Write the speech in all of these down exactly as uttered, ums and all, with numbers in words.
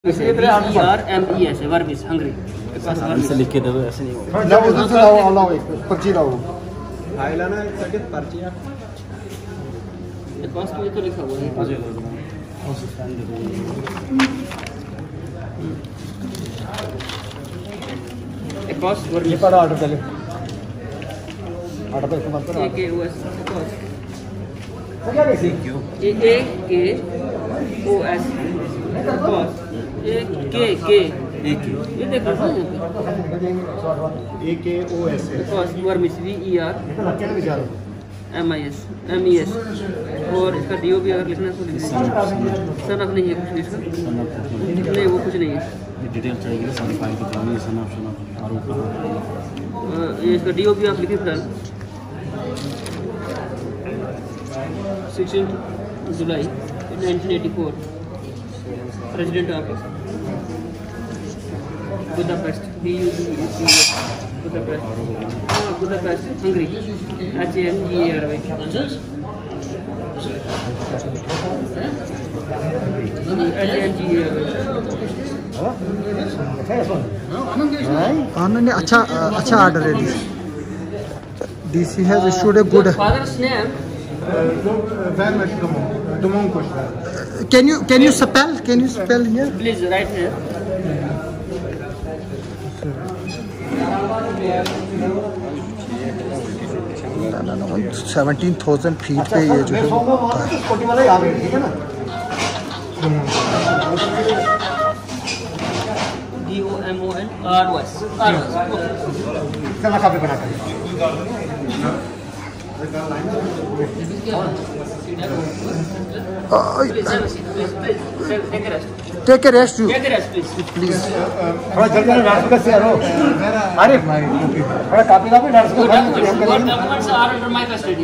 Are M E S Verbis Hungary ऐसे लिख के दो, ऐसे नहीं होगा। लाओ उधर से लाओ, लाओ एक पर्ची लाओ। फाइल है ना एक सेकंड पर्ची है। ये कॉस्ट में तो लिखा हुआ है। एक कॉस्ट वर्बिस ये पढ़ा ऑर्डर पहले। ऑर्डर पे मत करो। ए के ओ एस कॉस्ट क्या कैसे ए ए के ओ एस कॉस्ट ए के के एक ही ये देखो A K O S Kost Verbis V E R क्या विचार M I S M E S और इसका डी ओ भी अगर लिखना है तो लिख दीजिए। सन ऑफ नहीं है कुछ भी इसका नहीं, वो कुछ नहीं है। डिटेल चाहिए ना सारी फाइल की पुरानी सन ऑफ सन ऑफ आरोप अ, ये इसका डी ओ भी आप लिखिए फिलहाल sixteen July nineteen eighty four president office Budapest B U D A C Budapest हाँ Budapest Hungary H A N G A R Y H A N G A R Y Anand ने अच्छा अच्छा order है। DC has issued a good. Father's name Can you can you spell can you spell here? Please write here seventeen thousand feet पे ये जो है D O M O N R Y R take a rest you please थोड़ा जल्दी से करो। अरे भाई थोड़ा copy copy documents are under my custody.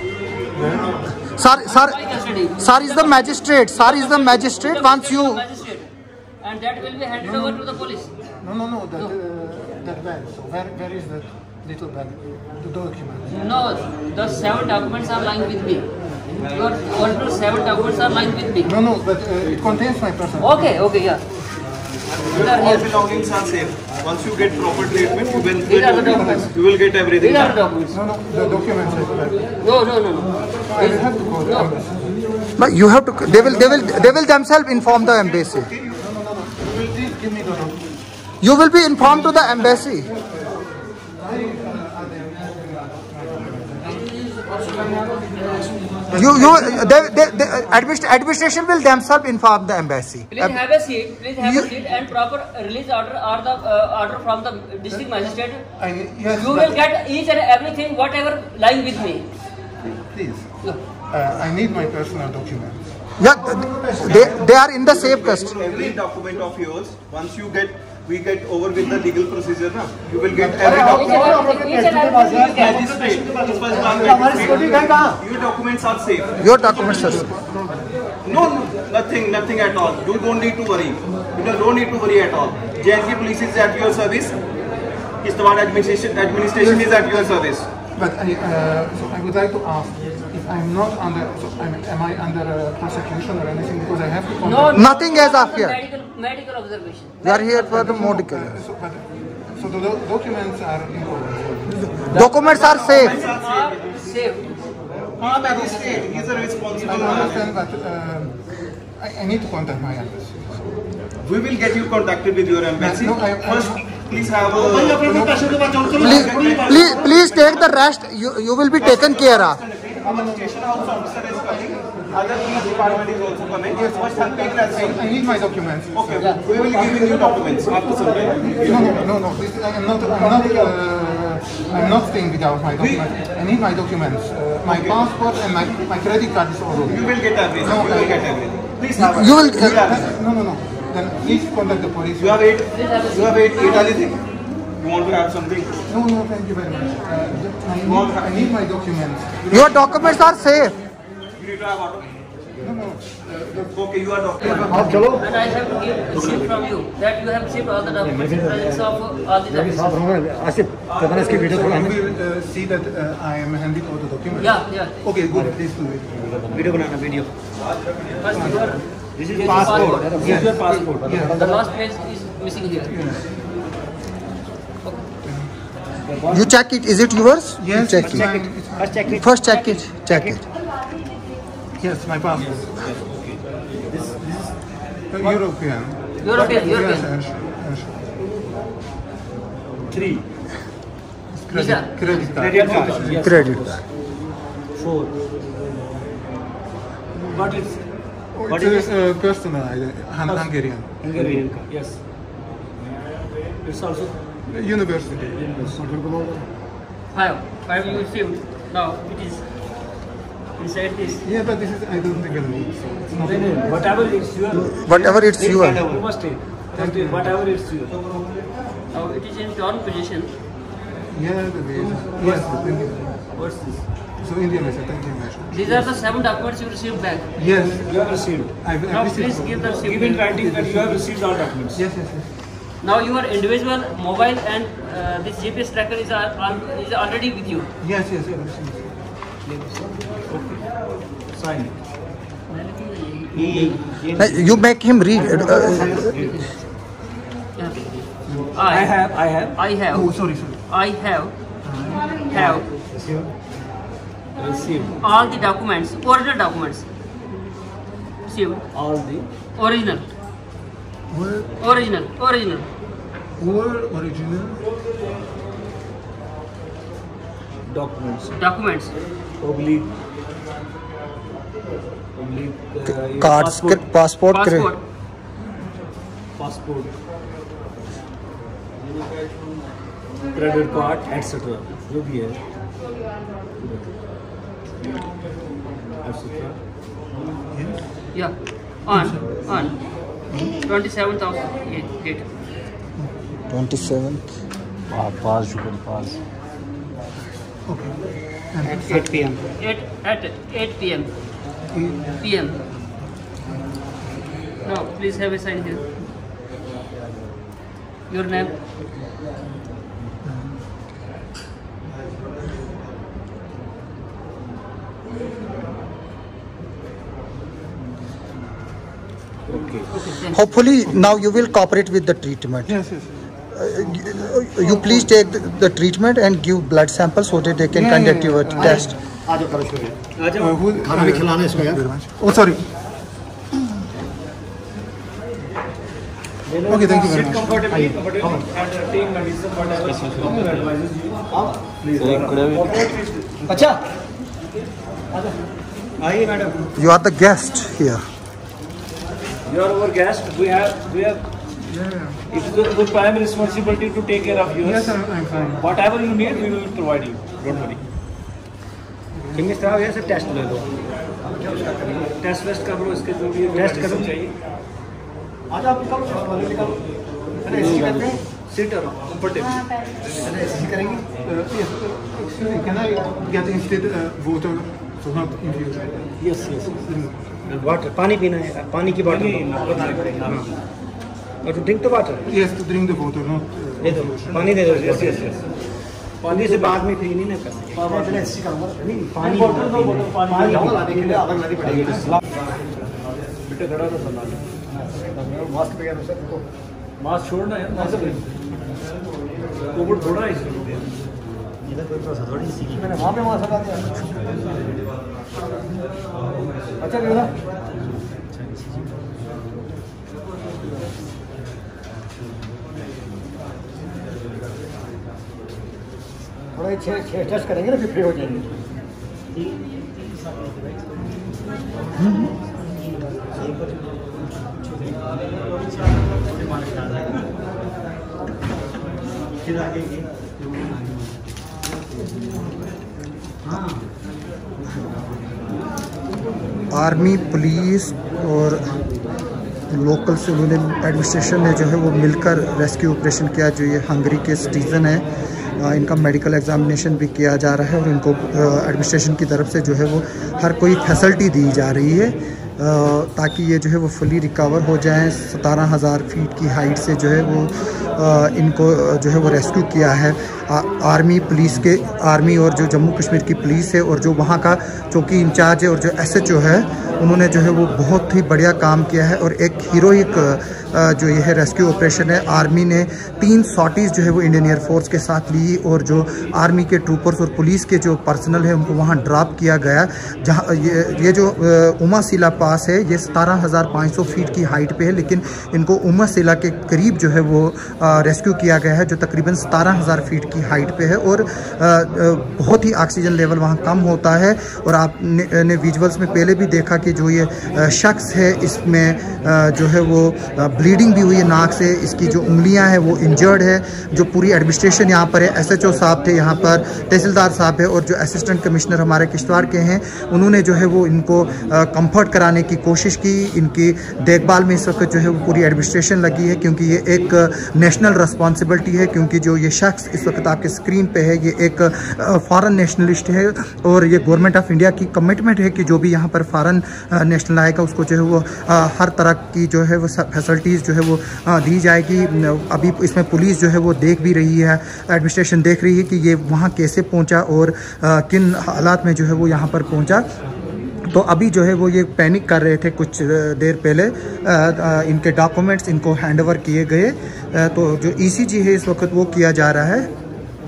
Sir sir My custody. Sir is the magistrate sir is the magistrate once you Magistrate. And that will be handed over to the police. No, no, no, that, uh, that bag. So where, where is that little bag? The document. No, the seven documents are lying with me. Your original seven documents are lying with me. No, no, but uh, it contains my personal. Okay, okay, yeah. These are All here. belongings are safe. Once you get proper treatment, you will These get are the documents. you will get everything. These are the documents. No, no, the documents are bag. No, no, no, no. I will have to call the No. embassy. But you have to they will they will they will themselves inform the embassy. No, no, no, no. You will please give me the document. You will be informed to the embassy. You you they, they, they, administ administration will themselves inform the embassy. Please have a seat. Please have You- a seat and proper release order or the uh, order from the district magistrate. I need, yes, You but will get each and everything whatever lying with me. please. No. Uh, I need my personal documents. Yeah, they they are in the safe custody. Every document of yours, once you get we get over with the legal procedure, na, you will get every Each document. and everything, each and everything you get. Magistrate, this was my your documents are safe. Your documents are safe. No, nothing, nothing at all. You don't need to worry. You don't need to worry at all. J and K police is at your service. Kishtawad administration administration is at your service. But I, uh, so I would like to ask if I'm not under, so I'm, am I under uh, prosecution or anything? Because I have to contact. No, Nothing as of yet. Medical, medical observation. We are here for the medical. So, but, so the do documents are important. Documents are safe. Are safe. Ah, magistrate, he is a I responsible man. understand, but um, I, I need to contact my embassy. We will get you contacted with your embassy. No, I- I- First, please have a Please please please take the rest. You you will be taken care of. our station house officer is coming. Other police department is also coming. Yes, first have take rest. I need my documents. Okay, we will give you new documents after some time. No, no, no, no. This, I'm not. I'm not. Uh, I'm not staying without my documents. I need my documents. Uh, my passport and my my credit card is all over. You will get everything. No, You will I- get everything. Please have You will. You have, No, no, no. Then please contact the police. you have eight. You have eight. Eight anything. You want to have something? No, no. Thank you very much. Uh, I need. I need my documents. Your documents are safe. You need to have auto. No, no. Okay, you are doctor. And I have to give receipt from you that you have received all the documents in presence of all the officers. You will uh, see that uh, I am handing over the documents. Yeah, yeah. Okay, good. Please do it. Video बनाना video First, your This is Yes, passport. passport. This is your passport. The last page is missing here. You check it. Is it yours? Yes, You check it's it. mine. It's First check it. First check it. Check it. Yes, my passport. This, this is Uh, European. European, Yes, European. and sh- and sh- three. credit, Visa. credit card. Credit card. Yes. Credit. Four. What is? What It's is a, this? uh, personal idea, Hun- Hungarian. Hungarian card. Yes. It's also University. Five. Five you received. Now it is inside this. Yeah, but this is, I don't think I need, so it's not. no, no, whatever it's your. Whatever it's Take your. that over. You must take. Must take whatever it's your. Now it is in turn position. Yeah, the visa. Yes, the Indian. What's this? So Indian visa, thank you very much. These are the seven documents you received back. Yes, You have received. I've, Now I've please received. give the receipt. Give in writing that you have received all documents. Yes, yes, yes. Now your individual mobile and uh, this G P S tracker is, uh, on, is already with you. Yes, yes, I've received. Sign it. Uh, You make him read. Uh, uh, I, I have. I have. I have. Oh, sorry, sorry. I have. Have Received all the documents, original documents. Received. all the Original. Word, Original. Original. word original. documents. Documents. Oblique. Oblique. Uh, your cards. Passport. Passport. Passport. Passport. Credit card, et cetera. जो भी है. et cetera. Yeah. On. On. twenty-seventh of date. twenty-seventh. Pass, you can pass. Okay. At eight p m eight at eight p m P M. Now please have a sign here. Your name. Okay. Hopefully now you will cooperate with the treatment. Yes, yes. Uh, you please take the, the treatment and give blood samples so that they can Yeah, conduct yeah, your yeah. test. Uh Uh, जाओ. who, खाना भी खिलाना इसको यार. very much. Oh, sorry. Okay, thank you very Sit much. comfortably, comfortably, and uh, take medicine whatever doctor advises you. Please. अच्छा. आइए madam. You are the guest here. You are our guest. We have, we have. Yeah, yeah. It is our primary responsibility to take care of yours. Yes, I'm, I'm fine. Whatever you need, we will provide you. Don't worry. किस तरह है sir test ले लो. Test waste कर लो इसके जो भी test करो चाहिए. आज आप निकालो निकालो. अरे ऐसे करते हैं. Sit around, comfortably. अरे ऐसे करेंगे. Uh, yes, uh, excuse me, can I get instead uh, water, so not infusion? Yes, yes. Water. पानी पीना है. पानी की बॉटल. और to drink the water. Yes, to drink the water, not. Uh, दे दो. पानी दे दो. Yes, yes, yes. पानी से बाद में फ्री नहीं ना कर सकते. पहले ऐसे करूँगा. नहीं पानी बोतल दो बोतल पानी लाने के लिए आग लगानी पड़ेगी. बेटे खड़ा तो संभाल. मास्क पे क्या सर देखो. मास्क छोड़ना है. मास्क कोविड थोड़ा है इसलिए. इधर कोई प्रोसेस थोड़ी सी. मैंने वहाँ पे मास्क लगा दिया. अच्छा क्यों ना. थोड़ा छः टेस्ट करेंगे ना फिर फ्री हो जाएंगे. आर्मी, पुलिस और लोकल सिविलियन एडमिनिस्ट्रेशन ने जो है वो मिलकर रेस्क्यू ऑपरेशन किया. जो ये हंगरी के सिटीज़न है, इनका मेडिकल एग्जामिनेशन भी किया जा रहा है और इनको एडमिनिस्ट्रेशन की तरफ से जो है वो हर कोई फैसिलिटी दी जा रही है ताकि ये जो है वो फुली रिकवर हो जाएं। सतारह हज़ार फीट की हाइट से जो है वो इनको जो है वो रेस्क्यू किया है। आ, आर्मी पुलिस के आर्मी और जो जम्मू कश्मीर की पुलिस है और जो वहाँ का चौकी इंचार्ज है और जो एस एच ओ है, उन्होंने जो है वो बहुत ही बढ़िया काम किया है। और एक हीरोइक जो ये है रेस्क्यू ऑपरेशन है। आर्मी ने तीन सॉटीज़ जो है वो इंडियन एयरफोर्स के साथ ली और जो आर्मी के ट्रूपर्स और पुलिस के जो पर्सनल है उनको वहाँ ड्रॉप किया गया। जहाँ ये ये जो उमा सिला पास है ये सतारह हज़ार पाँच सौ फीट की हाइट पे है, लेकिन इनको उमा सिला के करीब जो है वो रेस्क्यू किया गया है जो तकरीबन सतारह हज़ार फीट की हाइट पे है। और आ, आ, बहुत ही ऑक्सीजन लेवल वहाँ कम होता है। और आपने ने विजुअल्स में पहले भी देखा कि जो ये शख्स है इसमें जो है वो ब्लीडिंग भी हुई है नाक से, इसकी जो उंगलियां हैं वो इंजर्ड है। जो पूरी एडमिनिस्ट्रेशन यहाँ पर है, एस एच ओ साहब थे यहाँ पर, तहसीलदार साहब है और जो असिस्टेंट कमिश्नर हमारे किश्तवाड़ के हैं, उन्होंने जो है वो इनको कंफर्ट कराने की कोशिश की। इनकी देखभाल में इस वक्त जो है वो पूरी एडमिनिस्ट्रेशन लगी है क्योंकि ये एक नेशनल रिस्पॉन्सिबिलिटी है। क्योंकि जो ये शख्स इस वक्त आपके स्क्रीन पे है ये एक फॉरेन नेशनलिस्ट है और ये गवर्नमेंट ऑफ इंडिया की कमिटमेंट है कि जो भी यहाँ पर फॉरेन नेशनल आएगा उसको जो है वो हर तरह की जो है वो फैसिलिटीज़ जो है वो दी जाएगी। अभी इसमें पुलिस जो है वो देख भी रही है, एडमिनिस्ट्रेशन देख रही है कि ये वहाँ कैसे पहुँचा और किन हालात में जो है वो यहाँ पर पहुँचा। तो अभी जो है वो ये पैनिक कर रहे थे कुछ देर पहले। इनके डॉक्यूमेंट्स इनको हैंड ओवर किए गए। तो जो ई सी जी है इस वक्त वो किया जा रहा है।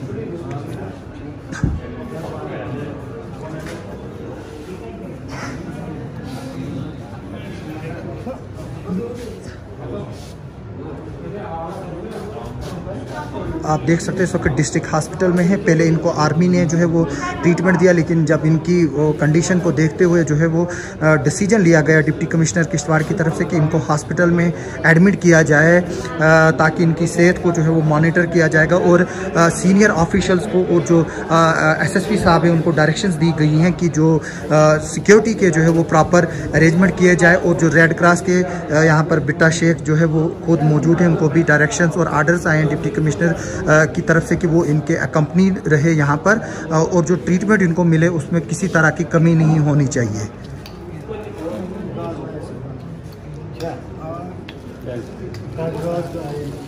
आप देख सकते हैं इस वक्त डिस्ट्रिक्ट हॉस्पिटल में है। पहले इनको आर्मी ने जो है वो ट्रीटमेंट दिया, लेकिन जब इनकी वो कंडीशन को देखते हुए जो है वो डिसीजन लिया गया डिप्टी कमिश्नर किश्तवाड़ की तरफ से कि इनको हॉस्पिटल में एडमिट किया जाए ताकि इनकी सेहत को जो है वो मॉनिटर किया जाएगा। और सीनियर ऑफिशल्स को और जो एस एस पी साहब है उनको डायरेक्शंस दी गई हैं कि जो सिक्योरिटी के जो है वो प्रॉपर अरेंजमेंट किए जाए। और जो रेड क्रॉस के यहाँ पर बिट्टा शेख जो है वो खुद मौजूद हैं, उनको भी डायरेक्शंस और आर्डर्स आए हैं डिप्टी कमिश्नर की तरफ से कि वो इनके अकम्पनी रहे यहाँ पर और जो ट्रीटमेंट इनको मिले उसमें किसी तरह की कमी नहीं होनी चाहिए।